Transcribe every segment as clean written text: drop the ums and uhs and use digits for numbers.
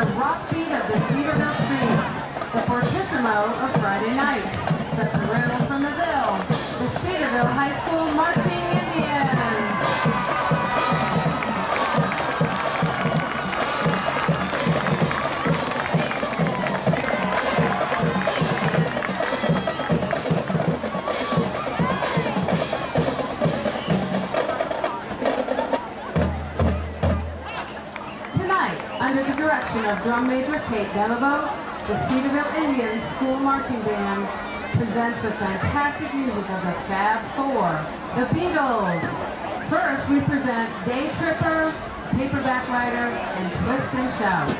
the rock beat of the Cedarville streets, the fortissimo of Friday nights, the thrill from the Ville, the Cedarville High School Marching Indians. Under the direction of drum major Kate Delaveau, the Cedarville Indians School Marching Band presents the fantastic music of the Fab Four, the Beatles. First, we present Day Tripper, Paperback Writer, and Twist and Shout.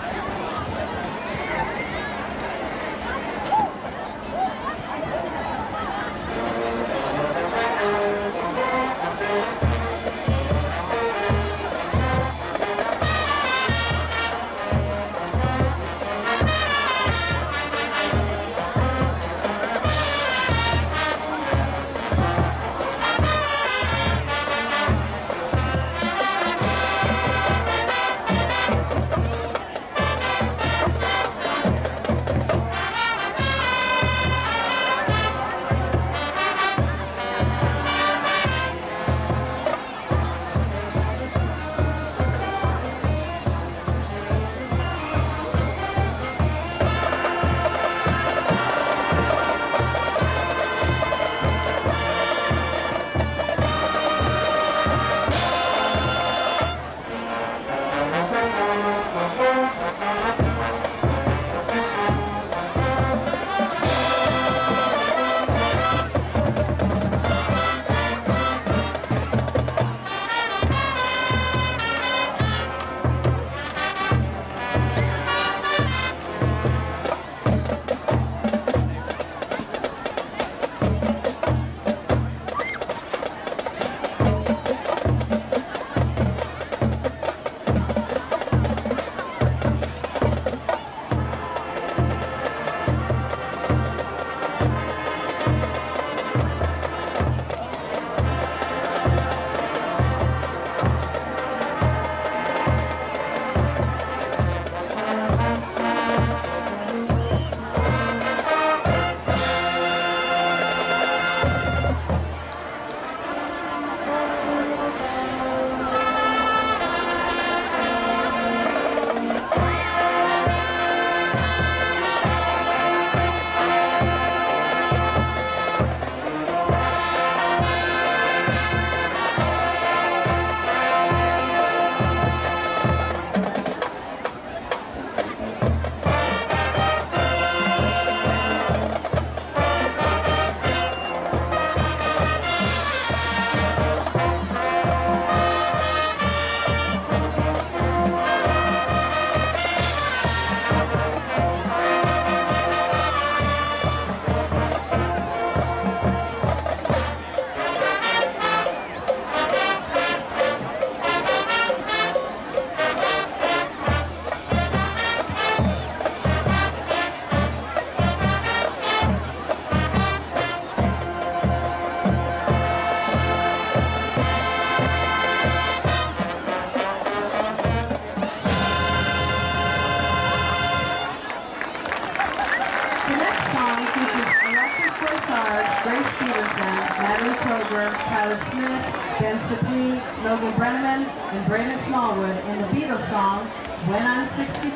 Logan and Braden in the Beatles song, When I'm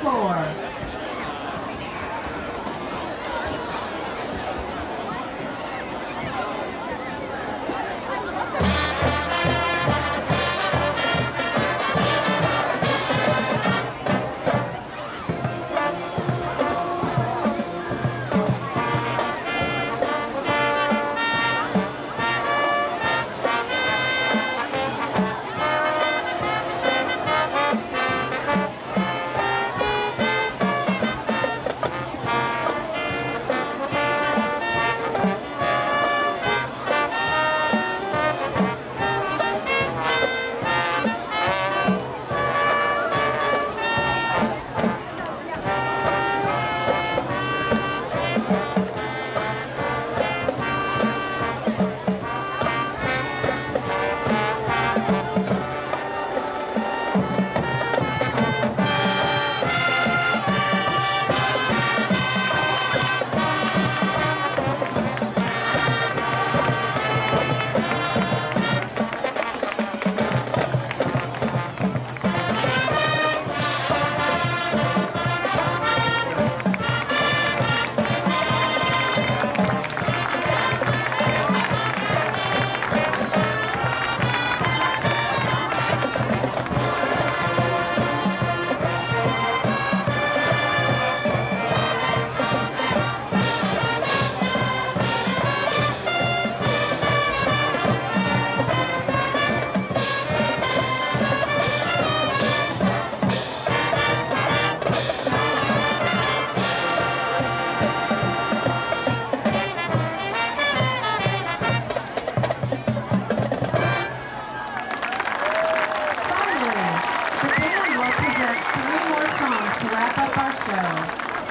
64.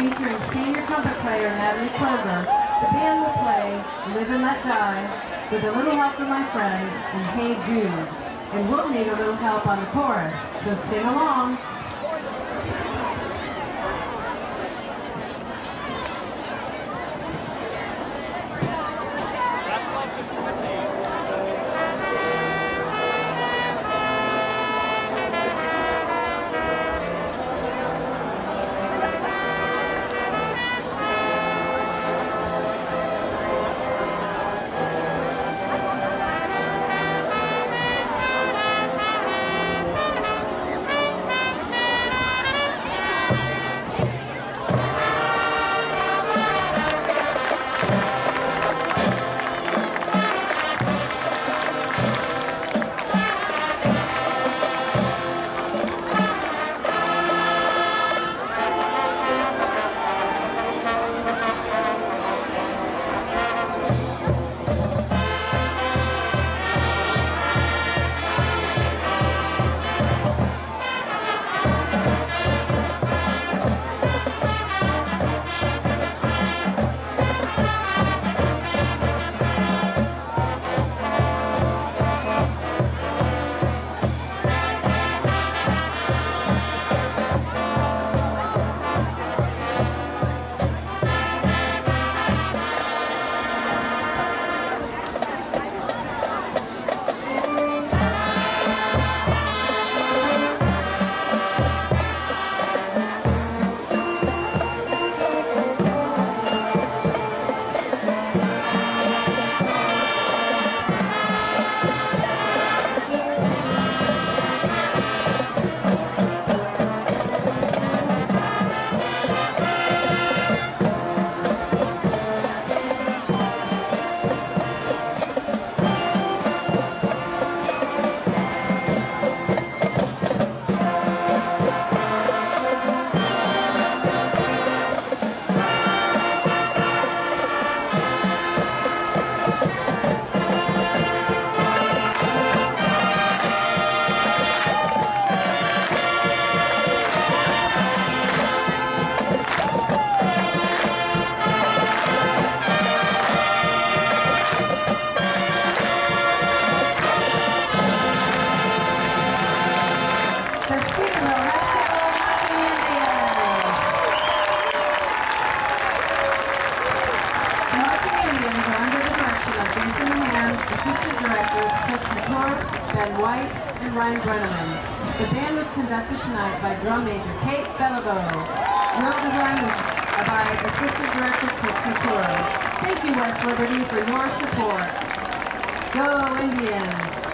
Featuring senior trumpet player Natalie K, the band will play Live and Let Die, With a Little Help from My Friends, and Hey Jude. And we'll need a little help on the chorus, so sing along. Assistant Directors Kris McClure, the band was conducted tonight by Drum Major Kate Bellabo. Drill design was by Assistant Director Kris McClure. Thank you, West Liberty, for your support. Go Indians!